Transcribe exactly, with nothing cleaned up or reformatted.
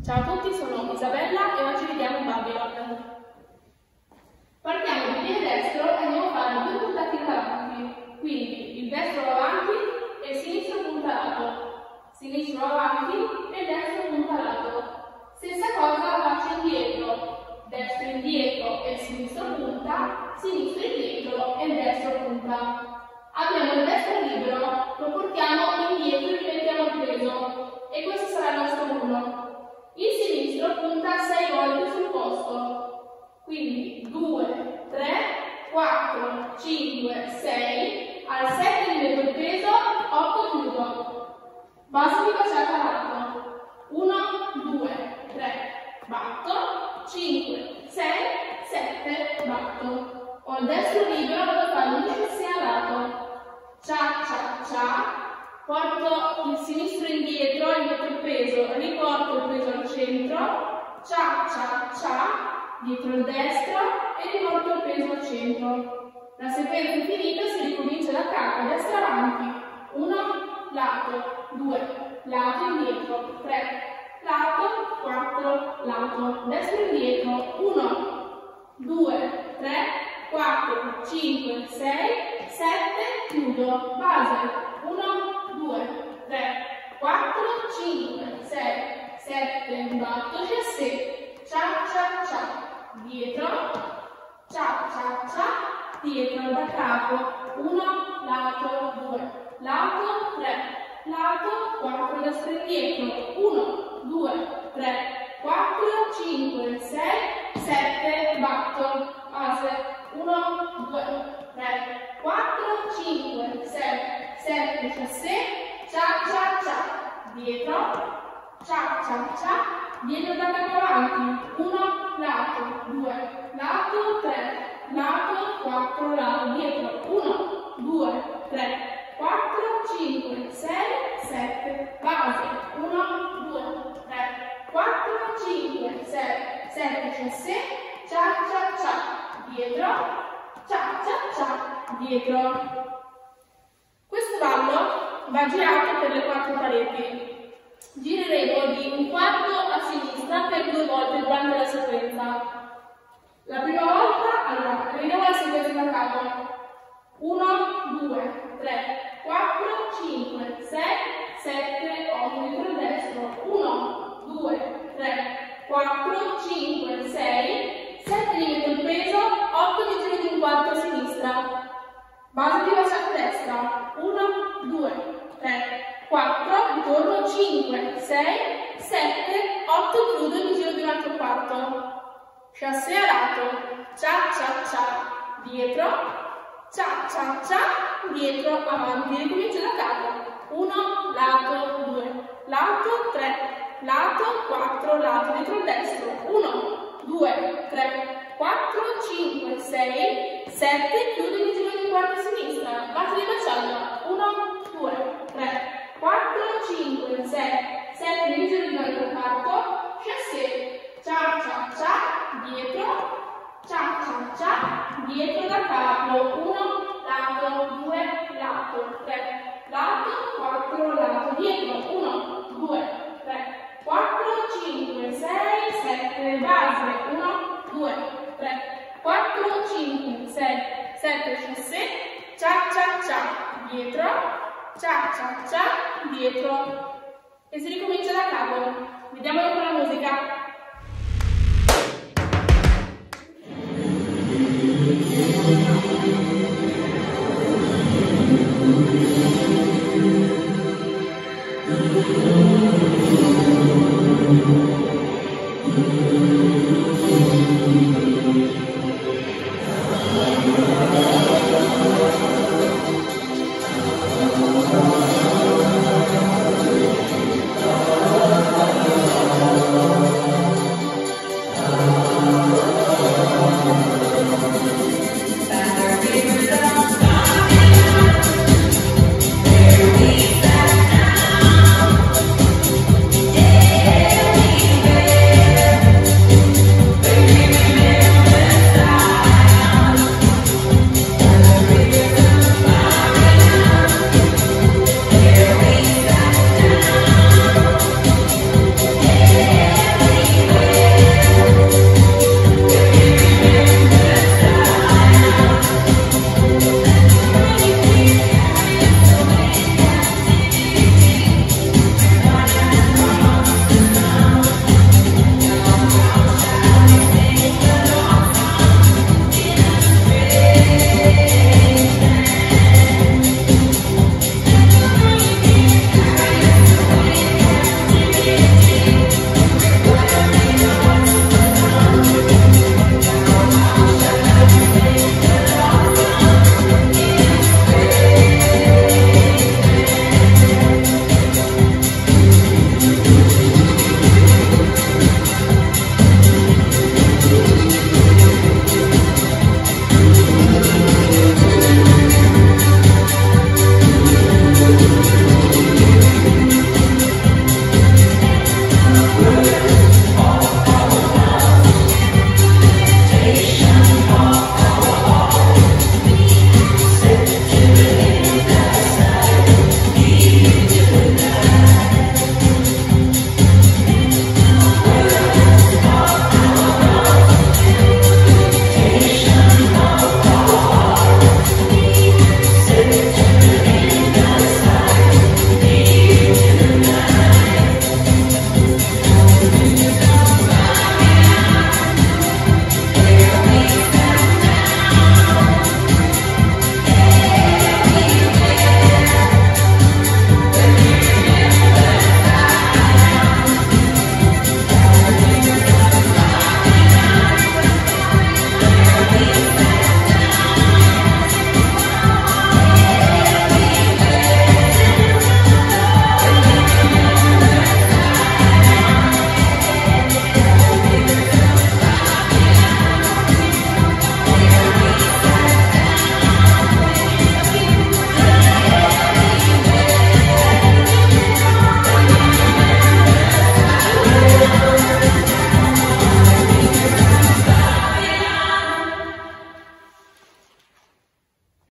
Ciao a tutti, sono Isabella e oggi vediamo Babylon. Partiamo dal piede destro e andiamo a fare due puntati in avanti. Quindi il destro va avanti e il sinistro punta lato. Sinistro va avanti e il destro punta lato. Stessa cosa faccio indietro. Destro indietro e il sinistro punta, sinistro indietro e il destro punta. Abbiamo il destro libero, lo portiamo indietro e rimettiamo il peso. E questo sarà il nostro rullo. Il sinistro punta sei volte sul posto, quindi due, tre, quattro, cinque, sei, al sette mi metto il peso, otto chiudo. Base di baciata lato, uno, due, tre, batto, cinque, sei, sette, batto. Ho il destro libero, vado a fare un chassé a lato, cia, cia, cia. Porto il sinistro indietro, gli metto il peso, riporto il peso al centro, cia, cia, cia, dietro il destro e riporto il peso al centro. La sequenza è finita, si ricomincia da capo, destra avanti, uno, lato, due, lato indietro, tre, lato, quattro, lato, destro indietro, uno, due, tre, quattro, cinque, sei, sette, chiudo, base, uno, due, tre, quattro, cinque, sei, sette, batto, chassé, cia, cia, cia, dietro, cia, cia, cia, dietro, da capo, uno, lato, due, lato, tre, lato, quattro, destra indietro, uno, due, tre, quattro, cinque, sei, sette, batto, base, uno, due, tre, quattro, cinque, sei, sette, chassé, cia, cia, cia, dietro, cia, cia, cia, dietro da capo avanti, uno, lato, due, lato, tre, lato, quattro, lato, dietro, uno, due, tre, quattro, cinque, sei, sette, base, uno, due, tre, quattro, cinque, sei, sette, chassé, cia, cia, cia, dietro, cia, cia, cia, dietro. Questo ballo va girato per le quattro pareti. Gireremo di un quarto a sinistra per due volte durante la sequenza. La prima volta, allora, vediamo la sequenza da capo. uno, due, tre, quattro, cinque, sei, sette, otto, dietro il destro. uno, due, tre, quattro, cinque, sei, sette di metto il peso, otto di giro di un quarto a sinistra. Base di baciata destra, uno, due, tre, quattro, ritorno, cinque, sei, sette, otto, chiudo e mi giro di un altro quarto. Chassé a lato, cia, cia, cia, dietro, cia, cia, cia, dietro, avanti, ricomincio da capo, uno, lato, due, lato, tre, lato, quattro, lato, dietro il destro, uno, due, tre, quattro, cinque, sei, sette, chiudo e mi giro di un quarto a sinistra, base di baciata, uno, due, tre, quattro, cinque, sei, sette, mi giro di un altro quarto, chassé, cia, cia, cia, dietro, cia, cia, cia, dietro da capo, uno, lato, due, lato, tre, lato, quattro, lato, dietro, uno, due, tre, quattro, cinque, sei, sette, base, uno, due, tre, quattro, cinque, sei, sette, chassé, cia, cia, cia, dietro, cia, cia, cia, dietro. E si ricomincia da capo. Vediamolo con la musica. Thank you.